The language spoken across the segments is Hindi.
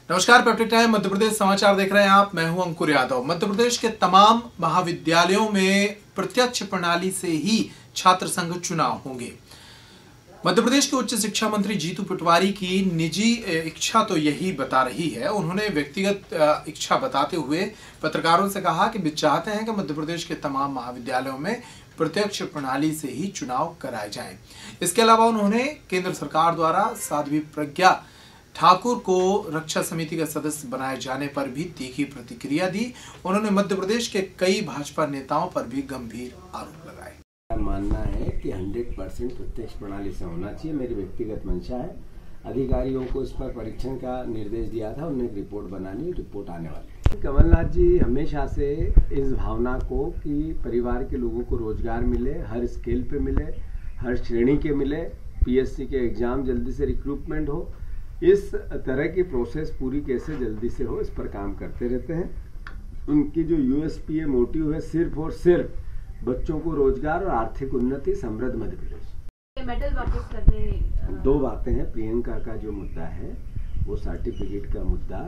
नमस्कार, पेप्टिक टाइम मध्य प्रदेश समाचार देख रहे हैं आप। मैं हूं अंकुर यादव। मध्य प्रदेश के तमाम महाविद्यालयों में प्रत्यक्ष प्रणाली से ही छात्र संघ चुनाव होंगे। मध्य प्रदेश के उच्च शिक्षा मंत्री जीतू पटवारी की निजी इच्छा तो यही बता रही है। उन्होंने व्यक्तिगत इच्छा बताते हुए पत्रकारों से कहा कि वे चाहते हैं कि मध्य प्रदेश के तमाम महाविद्यालयों में प्रत्यक्ष प्रणाली से ही चुनाव कराए जाएं। इसके अलावा उन्होंने केंद्र सरकार द्वारा साध्वी प्रज्ञा ठाकुर को रक्षा समिति का सदस्य बनाए जाने पर भी तीखी प्रतिक्रिया दी। उन्होंने मध्य प्रदेश के कई भाजपा नेताओं पर भी गंभीर आरोप लगाए। मानना है कि 100% प्रत्यक्ष प्रणाली से होना चाहिए। मेरी व्यक्तिगत मंशा है। अधिकारियों को इस पर परीक्षण का निर्देश दिया था, उन्हें एक रिपोर्ट बनानी, रिपोर्ट आने वाली है। कमलनाथ जी हमेशा से इस भावना को कि परिवार के लोगों को रोजगार मिले, हर स्केल पे मिले, हर श्रेणी के मिले, पीएससी के एग्जाम जल्दी से रिक्रूटमेंट हो, इस तरह की प्रोसेस पूरी कैसे जल्दी से हो, इस पर काम करते रहते हैं। उनकी जो यूएसपी है, मोटिव है, सिर्फ और सिर्फ बच्चों को रोजगार और आर्थिक उन्नति, समृद्ध मध्य प्रदेश। मेडल वापस करने दो बातें हैं। प्रियंका का जो मुद्दा है वो सर्टिफिकेट का मुद्दा,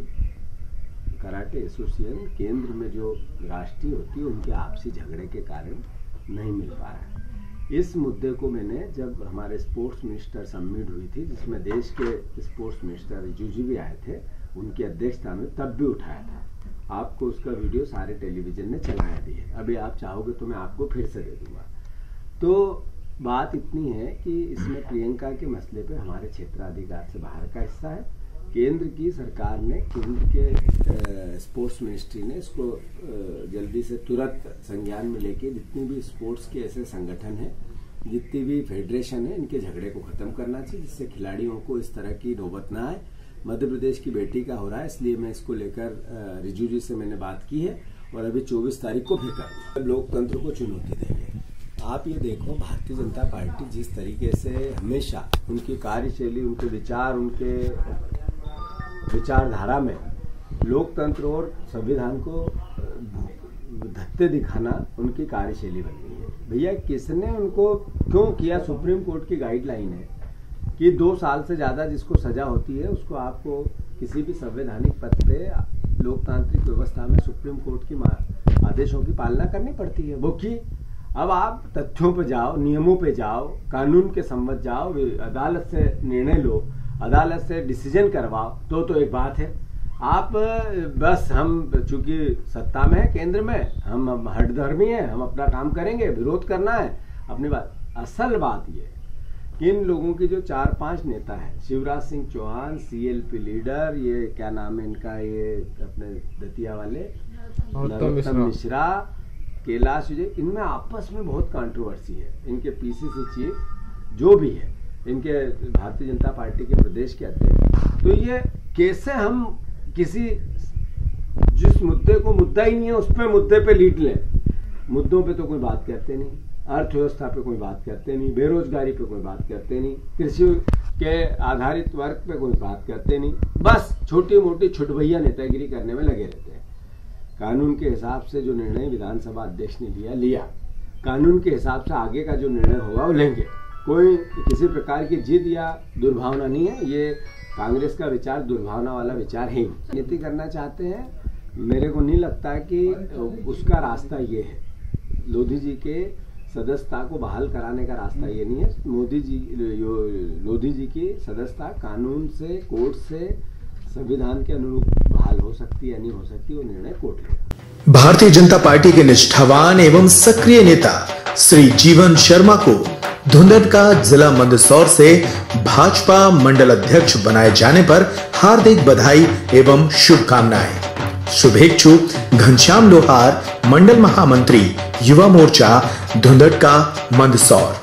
कराटे एसोसिएशन केंद्र में जो राष्ट्रीय होती है उनके आपसी झगड़े के कारण नहीं मिल पा रहा है। इस मुद्दे को मैंने, जब हमारे स्पोर्ट्स मिनिस्टर समिट हुई थी जिसमें देश के स्पोर्ट्स मिनिस्टर रिजिजू भी आए थे, उनकी अध्यक्षता में, तब भी उठाया था। आपको उसका वीडियो सारे टेलीविजन ने चलाया भी है। अभी आप चाहोगे तो मैं आपको फिर से दे दूंगा। तो बात इतनी है कि इसमें प्रियंका के मसले पे हमारे क्षेत्राधिकार से बाहर का हिस्सा है। केंद्र की सरकार ने, केंद्र के स्पोर्ट्स मिनिस्ट्री ने इसको जल्दी से तुरंत संज्ञान में लेके जितनी भी स्पोर्ट्स के ऐसे संगठन हैं, जितनी भी फेडरेशन है, इनके झगड़े को खत्म करना चाहिए, जिससे खिलाड़ियों को इस तरह की नौबत ना आए। मध्य प्रदेश की बेटी का हो रहा है, इसलिए मैं इसको लेकर रिजू जी से मैंने बात की है और अभी 24 तारीख को फिर करूँगा। लोकतंत्र को चुनौती देंगे। आप ये देखो, भारतीय जनता पार्टी जिस तरीके से हमेशा उनकी कार्यशैली, उनके विचार, उनके विचारधारा में लोकतंत्र और संविधान को धत्ते दिखाना उनकी कार्यशैली बन गई है। भैया, किसने उनको क्यों किया? सुप्रीम कोर्ट की गाइडलाइन है कि 2 साल से ज्यादा जिसको सजा होती है उसको, आपको किसी भी संवैधानिक पद पे लोकतांत्रिक व्यवस्था में सुप्रीम कोर्ट की आदेशों की पालना करनी पड़ती है। वो की अब आप तथ्यों पे जाओ, नियमों पे जाओ, कानून के सम्मत जाओ, अदालत से निर्णय लो, अदालत से डिसीजन करवाओ, तो एक बात है। आप बस, हम चूंकि सत्ता में है, केंद्र में, हम हठधर्मी हैं, हम अपना काम करेंगे, विरोध करना है अपनी बात। असल बात ये कि इन लोगों की जो 4-5 नेता है, शिवराज सिंह चौहान, सीएलपी लीडर, ये क्या नाम है इनका, ये अपने दतिया वाले नरोत्तम मिश्रा, कैलाश विजय, इनमें आपस में बहुत कंट्रोवर्सी है। इनके पीसीसी चीफ जो भी है, इनके भारतीय जनता पार्टी के प्रदेश के अध्यक्ष, तो ये कैसे हम किसी जिस मुद्दे को मुद्दा ही नहीं है उस पे मुद्दे पे लीड लें। मुद्दों पे तो कोई बात करते नहीं, अर्थव्यवस्था पे कोई बात करते नहीं, बेरोजगारी पे कोई बात करते नहीं, कृषि के आधारित वर्ग पे कोई बात करते नहीं, बस छोटी मोटी छुटभैया नेतागिरी करने में लगे रहते हैं। कानून के हिसाब से जो निर्णय विधानसभा अध्यक्ष ने लिया, कानून के हिसाब से आगे का जो निर्णय होगा वो लेंगे। कोई किसी प्रकार की जिद या दुर्भावना नहीं है। ये कांग्रेस का विचार दुर्भावना वाला विचार है। नीति करना चाहते हैं, मेरे को नहीं लगता कि उसका रास्ता ये है। लोधी जी के सदस्यता को बहाल कराने का रास्ता ये नहीं है। लोधी जी की सदस्यता कानून से, कोर्ट से, संविधान के अनुरूप बहाल हो सकती है, नहीं हो सकती, वो निर्णय कोर्ट लेगा। भारतीय जनता पार्टी के निष्ठावान एवं सक्रिय नेता श्री जीवन शर्मा को धुंधट का जिला मंदसौर से भाजपा मंडल अध्यक्ष बनाए जाने पर हार्दिक बधाई एवं शुभकामनाएं। शुभेच्छु घनश्याम लोहार, मंडल महामंत्री, युवा मोर्चा, धुंधट का मंदसौर।